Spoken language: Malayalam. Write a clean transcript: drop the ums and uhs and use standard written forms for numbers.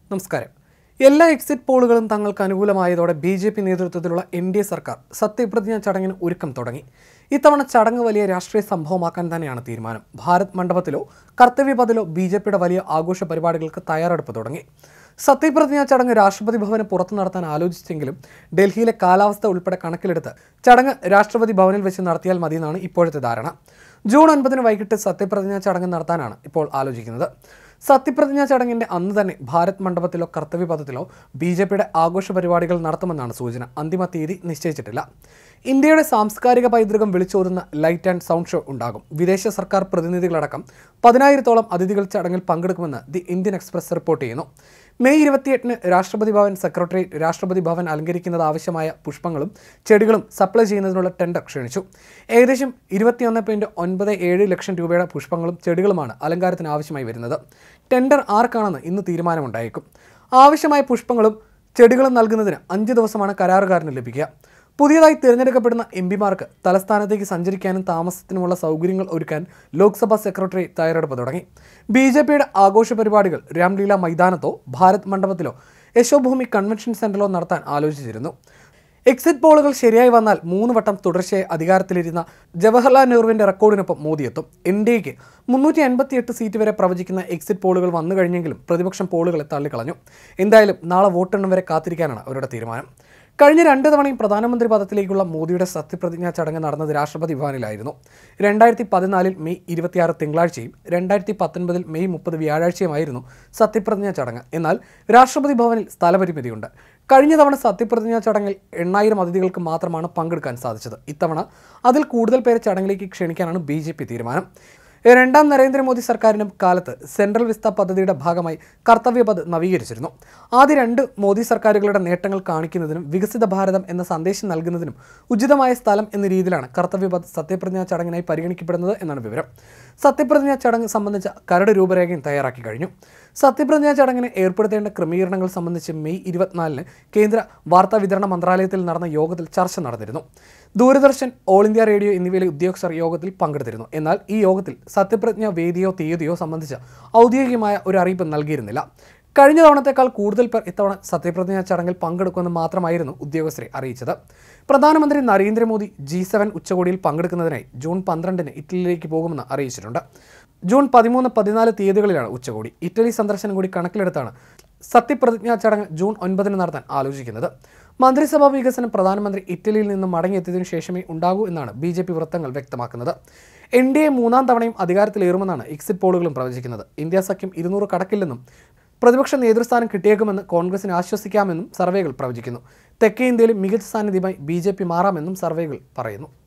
നമസ്കാരം. എല്ലാ എക്സിറ്റ് പോളുകളും തങ്ങൾക്ക് അനുകൂലമായതോടെ ബി.ജെ.പി. നേതൃത്വത്തിലുള്ള എൻ.ഡി.എ സർക്കാർ സത്യപ്രതിജ്ഞാ ചടങ്ങിന് ഒരുക്കം തുടങ്ങി. ഇത്തവണ ചടങ്ങ് വലിയ രാഷ്ട്രീയ സംഭവമാക്കാൻ തന്നെയാണ് തീരുമാനം. ഭാരത് മണ്ഡപത്തിലോ കർത്തവ്യപഥിലോ ബി.ജെ.പിയുടെ വലിയ ആഘോഷ പരിപാടികൾക്ക് തയ്യാറെടുപ്പ് തുടങ്ങി. സത്യപ്രതിജ്ഞാ ചടങ്ങ് രാഷ്ട്രപതി ഭവന് പുറത്തു നടത്താൻ ആലോചിച്ചെങ്കിലും ഡൽഹിയിലെ കാലാവസ്ഥ ഉൾപ്പെടെ കണക്കിലെടുത്ത് ചടങ്ങ് രാഷ്ട്രപതി ഭവനിൽ വെച്ച് നടത്തിയാൽ മതിയെന്നാണ് ഇപ്പോഴത്തെ ധാരണ. ജൂൺ 9 വൈകിട്ട് സത്യപ്രതിജ്ഞാ ചടങ്ങ് നടത്താനാണ് ഇപ്പോൾ ആലോചിക്കുന്നത്. സത്യപ്രതിജ്ഞാ ചടങ്ങിന്റെ അന്ന് തന്നെ ഭാരത് മണ്ഡപത്തിലോ കർത്തവ്യപഥത്തിലോ ബി.ജെ.പിയുടെ ആഘോഷ പരിപാടികൾ നടത്തുമെന്നാണ് സൂചന. അന്തിമ തീയതി നിശ്ചയിച്ചിട്ടില്ല. ഇന്ത്യയുടെ സാംസ്കാരിക പൈതൃകം വിളിച്ചോതുന്ന ലൈറ്റ് ആൻഡ് സൗണ്ട് ഷോ ഉണ്ടാകും. വിദേശ സർക്കാർ പ്രതിനിധികളടക്കം 10,000-ഓളം അതിഥികൾ ചടങ്ങിൽ പങ്കെടുക്കുമെന്ന് ദി ഇന്ത്യൻ എക്സ്പ്രസ് റിപ്പോർട്ട് ചെയ്യുന്നു. മെയ് 28 രാഷ്ട്രപതി ഭവൻ സെക്രട്ടേറിയറ്റ് രാഷ്ട്രപതി ഭവൻ അലങ്കരിക്കുന്നത് ആവശ്യമായ പുഷ്പങ്ങളും ചെടികളും സപ്ലൈ ചെയ്യുന്നതിനുള്ള ടെൻഡർ ക്ഷണിച്ചു. ഏകദേശം 21.97 ലക്ഷം രൂപയുടെ പുഷ്പങ്ങളും ചെടികളുമാണ് അലങ്കാരത്തിന് ആവശ്യമായി വരുന്നത്. ടെൻഡർ ആർക്കാണെന്ന് ഇന്ന് തീരുമാനമുണ്ടായേക്കും. ആവശ്യമായ പുഷ്പങ്ങളും ചെടികളും നൽകുന്നതിന് 5 ദിവസമാണ് കരാറുകാരന് ലഭിക്കുക. പുതിയതായി തിരഞ്ഞെടുക്കപ്പെടുന്ന എം.പിമാർക്ക് തലസ്ഥാനത്തേക്ക് സഞ്ചരിക്കാനും താമസത്തിനുമുള്ള സൗകര്യങ്ങൾ ഒരുക്കാൻ ലോക്സഭാ സെക്രട്ടറി തയ്യാറെടുപ്പ് തുടങ്ങി. ബി.ജെ.പിയുടെ ആഘോഷ പരിപാടികൾ രാംലീല മൈതാനത്തോ ഭാരത് മണ്ഡപത്തിലോ യശോഭൂമി കൺവെൻഷൻ സെന്ററിലോ നടത്താൻ ആലോചിച്ചിരുന്നു. എക്സിറ്റ് പോളുകൾ ശരിയായി വന്നാൽ 3 വട്ടം തുടർച്ചയായി അധികാരത്തിലിരുന്ന ജവഹർലാൽ നെഹ്റുവിന്റെ റെക്കോർഡിനൊപ്പം മോദിയെത്തും. എൻ.ഡി.എക്ക് 358 സീറ്റ് വരെ പ്രവചിക്കുന്ന എക്സിറ്റ് പോളുകൾ വന്നു കഴിഞ്ഞെങ്കിലും പ്രതിപക്ഷം പോളുകളെ തള്ളിക്കളഞ്ഞു. എന്തായാലും നാളെ വോട്ടെണ്ണം വരെ കാത്തിരിക്കാനാണ് അവരുടെ തീരുമാനം. കഴിഞ്ഞ 2 തവണയും പ്രധാനമന്ത്രി പദത്തിലേക്കുള്ള മോദിയുടെ സത്യപ്രതിജ്ഞാ ചടങ്ങ് നടന്നത് രാഷ്ട്രപതി ഭവനിലായിരുന്നു. 2014 മെയ് 26 തിങ്കളാഴ്ചയും 2019 മെയ് 30 വ്യാഴാഴ്ചയുമായിരുന്നു സത്യപ്രതിജ്ഞാ ചടങ്ങ്. എന്നാൽ രാഷ്ട്രപതി ഭവനിൽ സ്ഥലപരിമിതിയുണ്ട്. കഴിഞ്ഞ തവണ സത്യപ്രതിജ്ഞാ ചടങ്ങിൽ 8,000 അതിഥികൾക്ക് മാത്രമാണ് പങ്കെടുക്കാൻ സാധിച്ചത്. ഇത്തവണ അതിൽ കൂടുതൽ പേരെ ചടങ്ങിലേക്ക് ക്ഷണിക്കാനാണ് ബി.ജെ.പി. തീരുമാനം. രണ്ടാം നരേന്ദ്രമോദി സർക്കാരിന്റെ കാലത്ത് സെൻട്രൽ വിസ്ത പദ്ധതിയുടെ ഭാഗമായി കർത്തവ്യപഥ് നവീകരിച്ചിരുന്നു. ആദ്യ 2 മോദി സർക്കാരുകളുടെ നേട്ടങ്ങൾ കാണിക്കുന്നതിനും വികസിത ഭാരതം എന്ന സന്ദേശം നൽകുന്നതിനും ഉചിതമായ സ്ഥലം എന്ന രീതിയിലാണ് കർത്തവ്യപഥ് സത്യപ്രതിജ്ഞാ ചടങ്ങിനായി പരിഗണിക്കപ്പെടുന്നത് എന്നാണ് വിവരം. സത്യപ്രതിജ്ഞാ ചടങ്ങ് സംബന്ധിച്ച കരട് രൂപരേഖയും തയ്യാറാക്കി കഴിഞ്ഞു. സത്യപ്രതിജ്ഞാ ചടങ്ങിന് ഏർപ്പെടുത്തേണ്ട ക്രമീകരണങ്ങൾ സംബന്ധിച്ച് മെയ് 24 കേന്ദ്ര വാർത്താ വിതരണ മന്ത്രാലയത്തിൽ നടന്ന യോഗത്തിൽ ചർച്ച നടന്നിരുന്നു. ദൂരദർശൻ, ഓൾ ഇന്ത്യ റേഡിയോ എന്നിവയിലെ ഉദ്യോഗസ്ഥർ യോഗത്തിൽ പങ്കെടുത്തിരുന്നു. എന്നാൽ ഈ യോഗത്തിൽ സത്യപ്രതിജ്ഞ വേദിയോ തീയതിയോ സംബന്ധിച്ച് ഔദ്യോഗികമായ ഒരു അറിയിപ്പ് നൽകിയിരുന്നില്ല. കഴിഞ്ഞ തവണത്തേക്കാൾ കൂടുതൽ പേർ ഇത്തവണ സത്യപ്രതിജ്ഞാ ചടങ്ങിൽ പങ്കെടുക്കുമെന്ന് മാത്രമായിരുന്നു ഉദ്യോഗസ്ഥരെ അറിയിച്ചത്. പ്രധാനമന്ത്രി നരേന്ദ്രമോദി G7 ഉച്ചകോടിയിൽ പങ്കെടുക്കുന്നതിനായി ജൂൺ 12 ഇറ്റലിയിലേക്ക് പോകുമെന്ന് അറിയിച്ചിട്ടുണ്ട്. ജൂൺ 13, 14 തീയതികളിലാണ് ഉച്ചകോടി. ഇറ്റലി സന്ദർശനം കൂടി കണക്കിലെടുത്താണ് സത്യപ്രതിജ്ഞാ ചടങ്ങ് ജൂൺ 9 നടത്താൻ ആലോചിക്കുന്നത്. മന്ത്രിസഭാ വികസനം പ്രധാനമന്ത്രി ഇറ്റലിയിൽ നിന്നും മടങ്ങിയെത്തിയതിനു ശേഷമേ ഉണ്ടാകൂ എന്നാണ് ബി.ജെ.പി. വൃത്തങ്ങൾ വ്യക്തമാക്കുന്നത്. എൻ.ഡി.എ 3ാം തവണയും അധികാരത്തിലേറുമെന്നാണ് എക്സിറ്റ് പോളുകളും പ്രവചിക്കുന്നത്. ഇന്ത്യ സഖ്യം 200 കടക്കില്ലെന്നും പ്രതിപക്ഷ നേതൃസ്ഥാനം കിട്ടിയേക്കുമെന്ന് കോൺഗ്രസിന് ആശ്വസിക്കാമെന്നും സർവേകൾ പ്രവചിക്കുന്നു. തെക്കേ ഇന്ത്യയിൽ മികച്ച സാന്നിധ്യമായി ബി.ജെ.പി. മാറാമെന്നും സർവേകൾ പറയുന്നു.